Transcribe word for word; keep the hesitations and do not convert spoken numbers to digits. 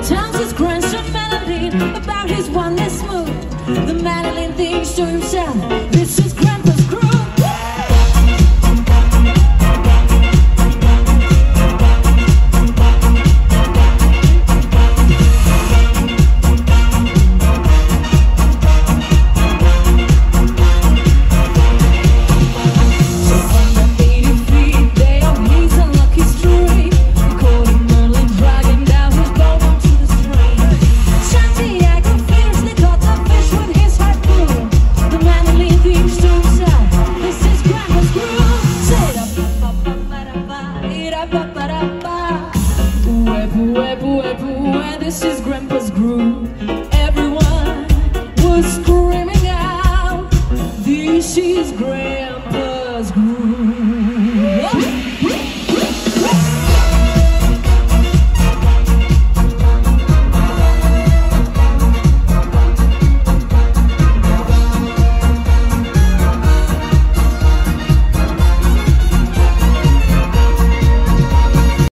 Sometimes his grandson melody about his oneness mood. The mandolin thinks to himself, this is Grandpa's groove. This is Grandpa's groove.